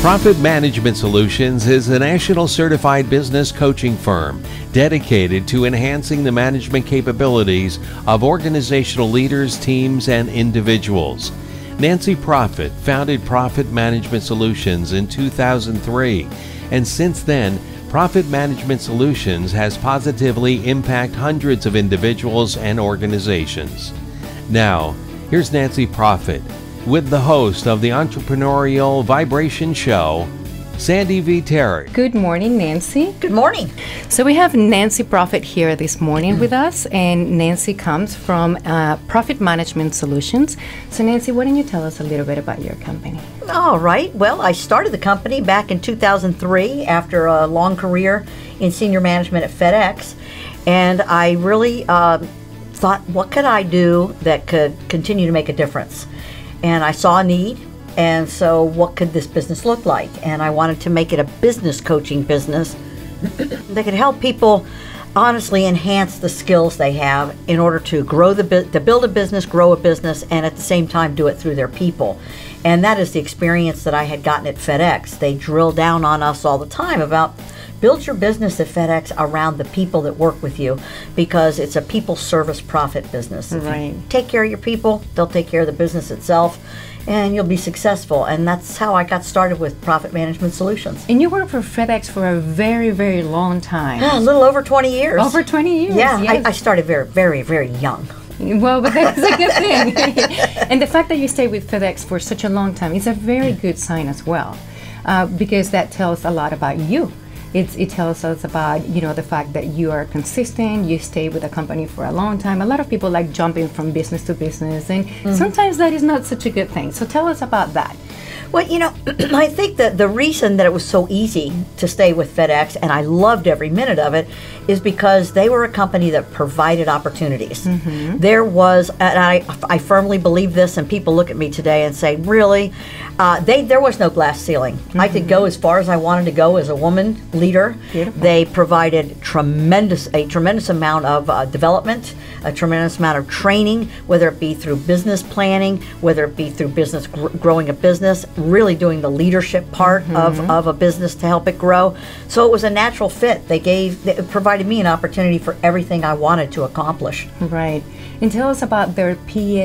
Proffitt Management Solutions is a national certified business coaching firm dedicated to enhancing the management capabilities of organizational leaders, teams, and individuals. Nancy Proffitt founded Proffitt Management Solutions in 2003, and since then, Proffitt Management Solutions has positively impacted hundreds of individuals and organizations. Now, here's Nancy Proffitt with the host of the Entrepreneurial Vibration show, Sandy Viteri. Good morning, Nancy. Good morning. So we have Nancy Proffitt here this morning with us, and Nancy comes from Proffitt Management Solutions. So Nancy, why don't you tell us a little bit about your company? All right. Well, I started the company back in 2003 after a long career in senior management at FedEx, and I really thought, what could I do that could continue to make a difference? And I saw a need, and so what could this business look like? And I wanted to make it a business coaching business that could help people honestly enhance the skills they have in order to to build a business, grow a business, and at the same time do it through their people. And that is the experience that I had gotten at FedEx. They drill down on us all the time about build your business at FedEx around the people that work with you, because it's a people service profit business. Right. If you take care of your people, they'll take care of the business itself, and you'll be successful. And that's how I got started with Proffitt Management Solutions. And you worked for FedEx for a very, very long time. A little over 20 years. Over 20 years. Yeah, yes. I started very, very, very young. Well, but that's a good thing. And the fact that you stayed with FedEx for such a long time is a very good sign as well, because that tells a lot about you. It tells us about, you know, the fact that you are consistent, you stay with a company for a long time. A lot of people like jumping from business to business, and sometimes that is not such a good thing. So tell us about that. Well, you know, I think that the reason that it was so easy to stay with FedEx, and I loved every minute of it, is because they were a company that provided opportunities. There was, and I firmly believe this, and people look at me today and say, really? There was no glass ceiling. I could go as far as I wanted to go as a woman leader. Beautiful. They provided a tremendous amount of development, a tremendous amount of training, whether it be through business planning, whether it be through business growing a business, really doing the leadership part of a business to help it grow. So it was a natural fit. They provided me an opportunity for everything I wanted to accomplish. Right. And tell us about their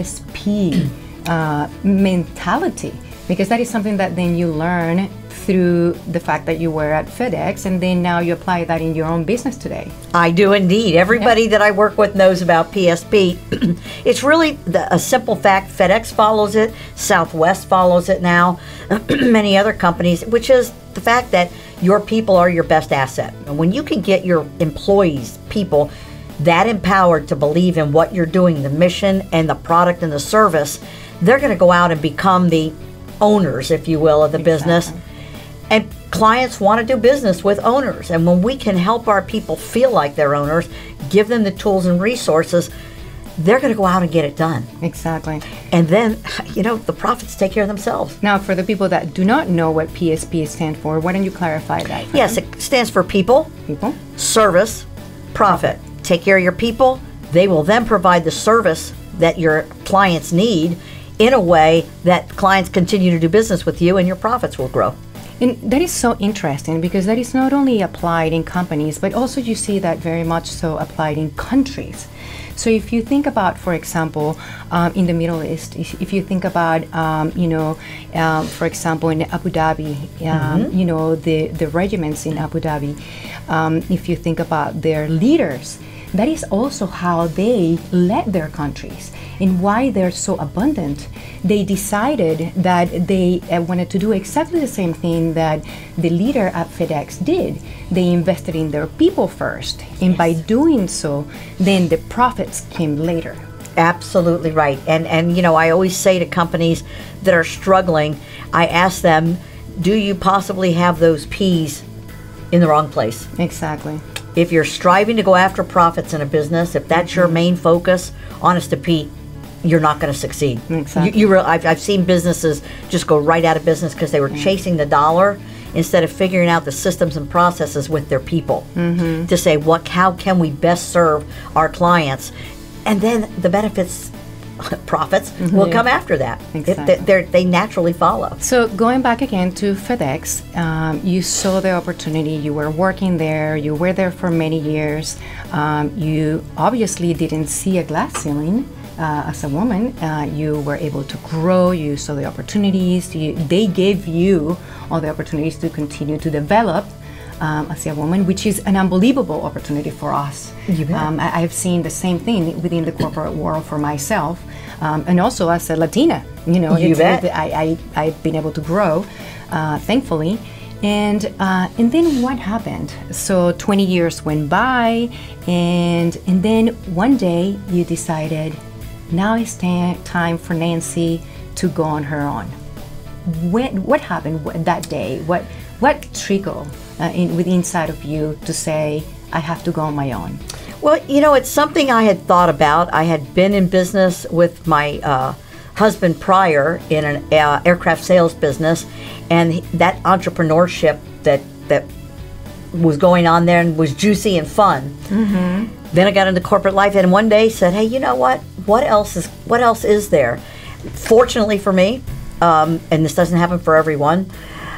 PSP mentality, because that is something that then you learn through the fact that you were at FedEx, and then now you apply that in your own business today. I do indeed. Everybody that I work with knows about PSP. It's really a simple fact. FedEx follows it, Southwest follows it now, many other companies, which is the fact that your people are your best asset. And when you can get your employees, people, that empowered to believe in what you're doing, the mission and the product and the service, they're going to go out and become the owners, if you will, of the business. And clients want to do business with owners. And when we can help our people feel like they're owners, give them the tools and resources, they're going to go out and get it done. Exactly. And then, you know, the profits take care of themselves. Now, for the people that do not know what PSP stands for, why don't you clarify that? Yes, it stands for people, service, profit. Take care of your people. They will then provide the service that your clients need in a way that clients continue to do business with you, and your profits will grow. And that is so interesting, because that is not only applied in companies, but also you see that very much so applied in countries. So if you think about, for example, in the Middle East, if you think about, for example, in Abu Dhabi, you know, the regiments in Abu Dhabi, if you think about their leaders, that is also how they led their countries and why they're so abundant. They decided that they wanted to do exactly the same thing that the leader at FedEx did. They invested in their people first, and by doing so, then the profits came later. Absolutely right. And you know, I always say to companies that are struggling, I ask them, do you possibly have those P's in the wrong place? Exactly. If you're striving to go after profits in a business, if that's your main focus, honest to Pete, you're not going to succeed. Exactly. I've seen businesses just go right out of business because they were chasing the dollar instead of figuring out the systems and processes with their people to say, how can we best serve our clients? And then the benefits profits will come after that. Exactly. They naturally follow. So going back again to FedEx, you saw the opportunity, you were working there, you were there for many years. You obviously didn't see a glass ceiling as a woman. You were able to grow, you saw the opportunities, they gave you all the opportunities to continue to develop as a woman, which is an unbelievable opportunity for us. I've seen the same thing within the corporate world for myself, and also as a Latina. You know, I've been able to grow, thankfully. And then what happened? So 20 years went by, and then one day you decided, now it's time for Nancy to go on her own. What happened that day? What triggered inside of you to say, I have to go on my own? Well, you know, it's something I had thought about. I had been in business with my husband prior in an aircraft sales business, and that entrepreneurship that was going on there and was juicy and fun. Then I got into corporate life, and one day said, hey, you know what? What else is there? Fortunately for me, and this doesn't happen for everyone,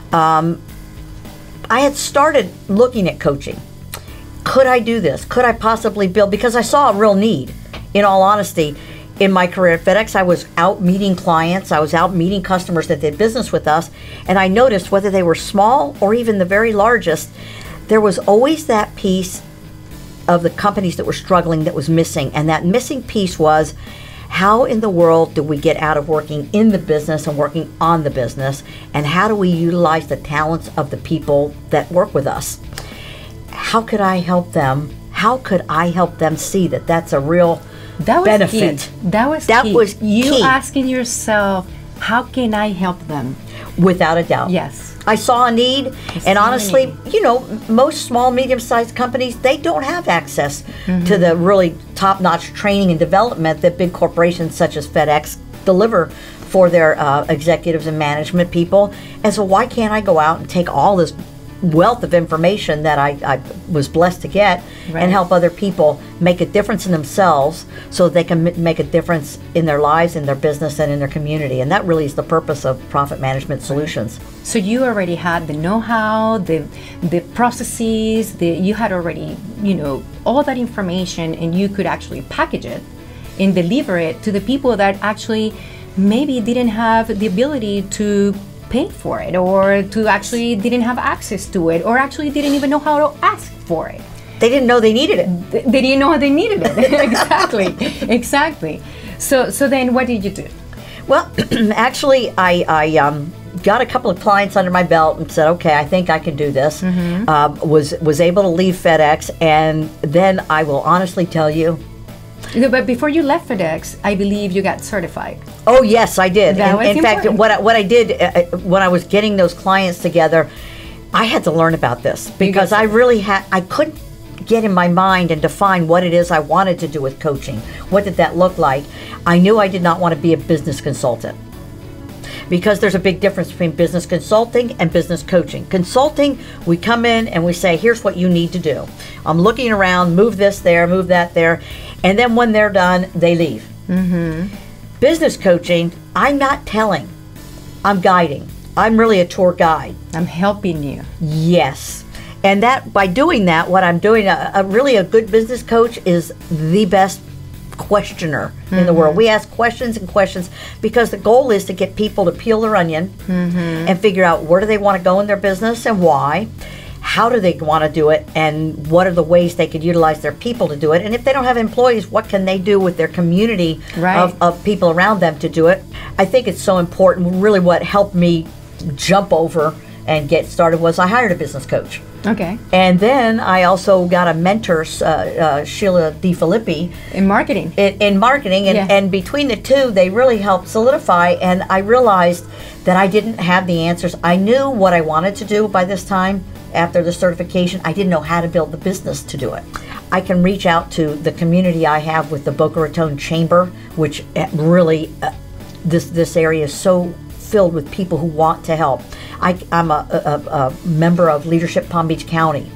I had started looking at coaching. Could I do this? Could I possibly build? Because I saw a real need, in all honesty. In my career at FedEx, I was out meeting clients, I was out meeting customers that did business with us, and I noticed whether they were small or even the very largest, there was always that piece of the companies that were struggling that was missing. And that missing piece was, how in the world do we get out of working in the business and working on the business, and how do we utilize the talents of the people that work with us? How could I help them? How could I help them see that that's a real benefit? Key. That was key. You asking yourself, how can I help them? Without a doubt. Yes. I saw a need, and honestly, you know, most small, medium-sized companies, they don't have access to the really top-notch training and development that big corporations such as FedEx deliver for their executives and management people. And so why can't I go out and take all this wealth of information that I was blessed to get and help other people make a difference in themselves so they can make a difference in their lives, in their business, and in their community. And that really is the purpose of Proffitt Management Solutions. So you already had the know-how, the processes, you had already, you know, all that information, and you could actually package it and deliver it to the people that actually maybe didn't have the ability to pay for it, or to actually didn't have access to it, or actually didn't even know how to ask for it. They didn't know they needed it. They didn't know they needed it. Exactly. So then what did you do? Well, actually, I got a couple of clients under my belt and said, okay, I think I can do this. Was able to leave FedEx, and then I will honestly tell you. But before you left FedEx, I believe you got certified. Oh yes, I did. In fact, important. what I did when I was getting those clients together, I had to learn about this, because I couldn't get in my mind and define what it is I wanted to do with coaching. What did that look like? I knew I did not want to be a business consultant, because there's a big difference between business consulting and business coaching. Consulting, we come in and we say, here's what you need to do. I'm looking around, move this there, move that there, and then when they're done, they leave. Business coaching, I'm not telling, I'm guiding. I'm really a tour guide. I'm helping you. Yes. And that, by doing that, what I'm doing, really a good business coach is the best questioner in the world. We ask questions and questions, because the goal is to get people to peel their onion and figure out where do they want to go in their business and why. How do they want to do it, and what are the ways they could utilize their people to do it? And if they don't have employees, what can they do with their community of people around them to do it? I think it's so important. Really what helped me jump over and get started was I hired a business coach. Okay. And then I also got a mentor, Sheila DeFilippi. In marketing. In marketing. And between the two, they really helped solidify. And I realized that I didn't have the answers. I knew what I wanted to do by this time. After the certification, I didn't know how to build the business to do it. I can reach out to the community I have with the Boca Raton Chamber, which really, this area is so filled with people who want to help. I'm a member of Leadership Palm Beach County.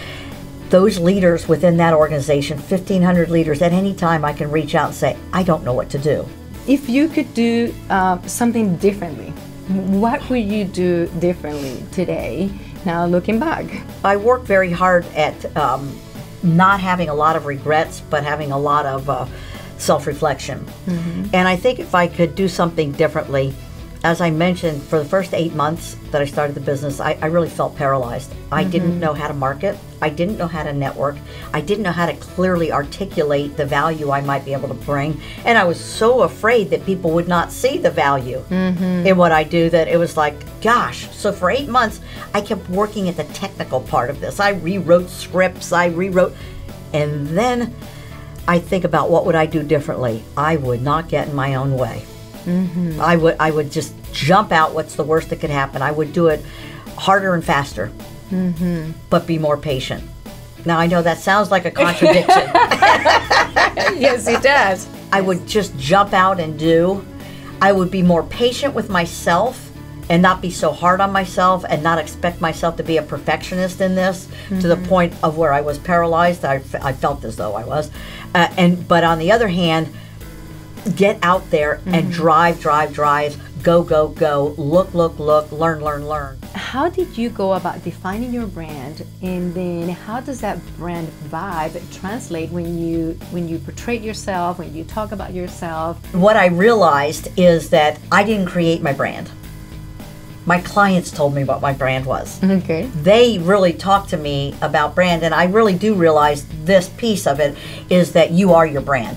Those leaders within that organization, 1,500 leaders, at any time I can reach out and say, I don't know what to do. if you could do something differently, what would you do differently today, now looking back? I work very hard at not having a lot of regrets, but having a lot of self-reflection. And I think if I could do something differently, as I mentioned, for the first 8 months that I started the business, I really felt paralyzed. I didn't know how to market. I didn't know how to network. I didn't know how to clearly articulate the value I might be able to bring. And I was so afraid that people would not see the value in what I do that it was like, gosh. So for 8 months, I kept working at the technical part of this. I rewrote scripts, and then I think about what would I do differently. I would not get in my own way. I would just jump out. What's the worst that could happen? I would do it harder and faster, but be more patient. Now I know that sounds like a contradiction. Yes, it does. I would just jump out and do. I would be more patient with myself and not be so hard on myself and not expect myself to be a perfectionist in this to the point of where I was paralyzed. I felt as though I was. But on the other hand, get out there and drive, go, look, learn. How did you go about defining your brand, and then how does that brand vibe translate when you portray yourself, when you talk about yourself? What I realized is that I didn't create my brand. My clients told me what my brand was. Okay. They really talked to me about brand, and I really do realize this piece of it is that you are your brand.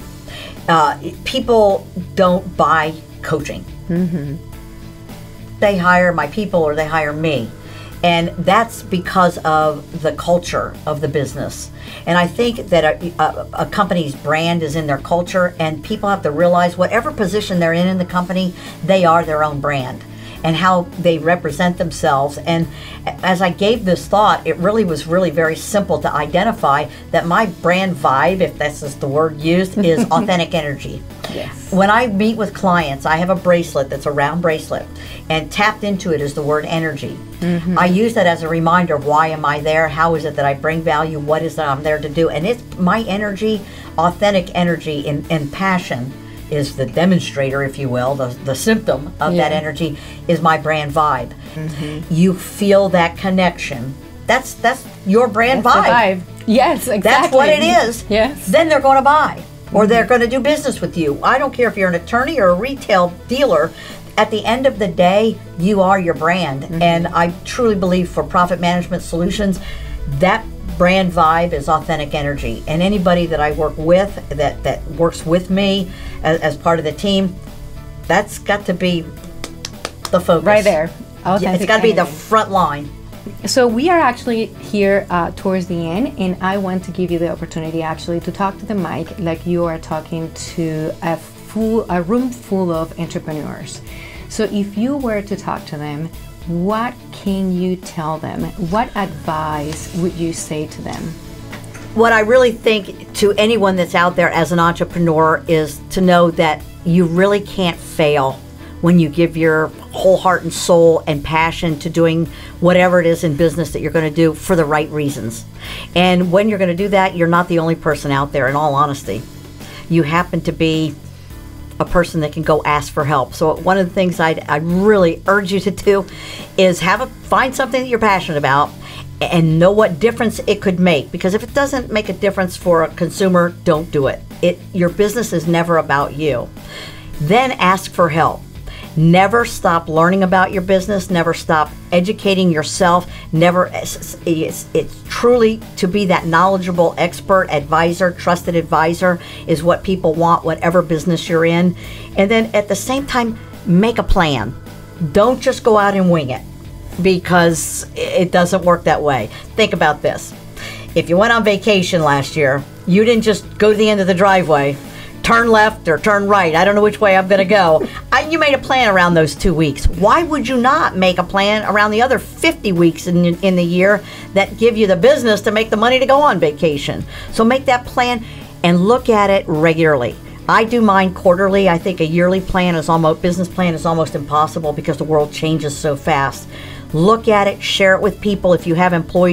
People don't buy coaching. They hire my people or they hire me. And that's because of the culture of the business. And I think that a company's brand is in their culture, and people have to realize whatever position they're in the company, they are their own brand and how they represent themselves. And as I gave this thought, it really was very simple to identify that my brand vibe, if this is the word used, is authentic energy. Yes. When I meet with clients, I have a bracelet that's a round bracelet, and tapped into it is the word energy. I use that as a reminder of why am I there, how is it that I bring value, what is it I'm there to do, and it's my energy, authentic energy and passion is the demonstrator, if you will, the symptom of that energy is my brand vibe. You feel that connection. That's your brand vibe. Yes, exactly. That's what it is. Yes. Then they're going to buy, or they're going to do business with you. I don't care if you're an attorney or a retail dealer. At the end of the day, you are your brand. And I truly believe for Proffitt Management Solutions, that brand vibe is authentic energy. And anybody that I work with, that works with me as part of the team, that's got to be the focus. Right there. It's got to be the front line. So we are actually here towards the end, and I want to give you the opportunity actually to talk to the mic like you are talking to a room full of entrepreneurs. So if you were to talk to them, what can you tell them? What advice would you say to them? What I really think to anyone that's out there as an entrepreneur is to know that you really can't fail when you give your whole heart and soul and passion to doing whatever it is in business that you're going to do for the right reasons. And when you're going to do that, you're not the only person out there, in all honesty. You happen to be a person that can go ask for help. So one of the things I'd really urge you to do is find something that you're passionate about and know what difference it could make. Because if it doesn't make a difference for a consumer, don't do it. Your business is never about you. Then ask for help. Never stop learning about your business. Never stop educating yourself. It's truly to be that knowledgeable expert, advisor, trusted advisor is what people want, whatever business you're in. And then at the same time, make a plan. Don't just go out and wing it, because it doesn't work that way. Think about this. If you went on vacation last year, you didn't just go to the end of the driveway, turn left or turn right. I don't know which way I'm going to go. You made a plan around those 2 weeks. Why would you not make a plan around the other 50 weeks in the year that give you the business to make the money to go on vacation? So make that plan and look at it regularly. I do mine quarterly. I think a yearly plan business plan is almost impossible because the world changes so fast. Look at it, share it with people. If you have employees,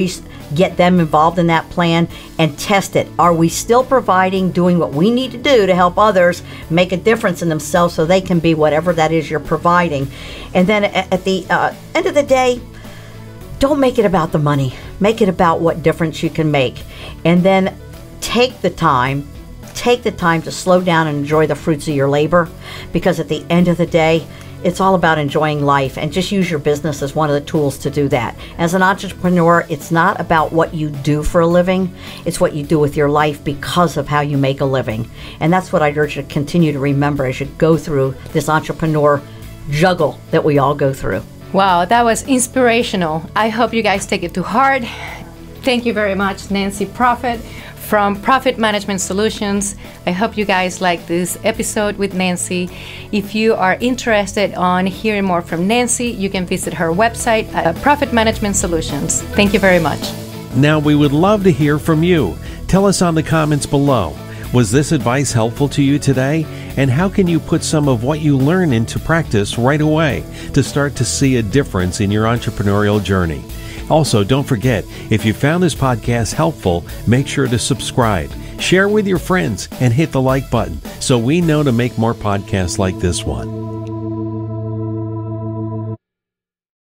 get them involved in that plan, and test it. Are we still providing, doing what we need to do to help others make a difference in themselves so they can be whatever that is you're providing? And then at the end of the day, don't make it about the money. Make it about what difference you can make. And then take the time to slow down and enjoy the fruits of your labor, because at the end of the day, it's all about enjoying life, and just use your business as one of the tools to do that. As an entrepreneur, it's not about what you do for a living, it's what you do with your life because of how you make a living. And that's what I'd urge you to continue to remember as you go through this entrepreneur juggle that we all go through. Wow, that was inspirational. I hope you guys take it to heart. Thank you very much, Nancy Proffitt from Proffitt Management Solutions. I hope you guys like this episode with Nancy. If you are interested on hearing more from Nancy, you can visit her website at Proffitt Management Solutions. Thank you very much. Now we would love to hear from you. Tell us on the comments below. Was this advice helpful to you today? And how can you put some of what you learn into practice right away to start to see a difference in your entrepreneurial journey? Also, don't forget, if you found this podcast helpful, make sure to subscribe, share with your friends, and hit the like button so we know to make more podcasts like this one.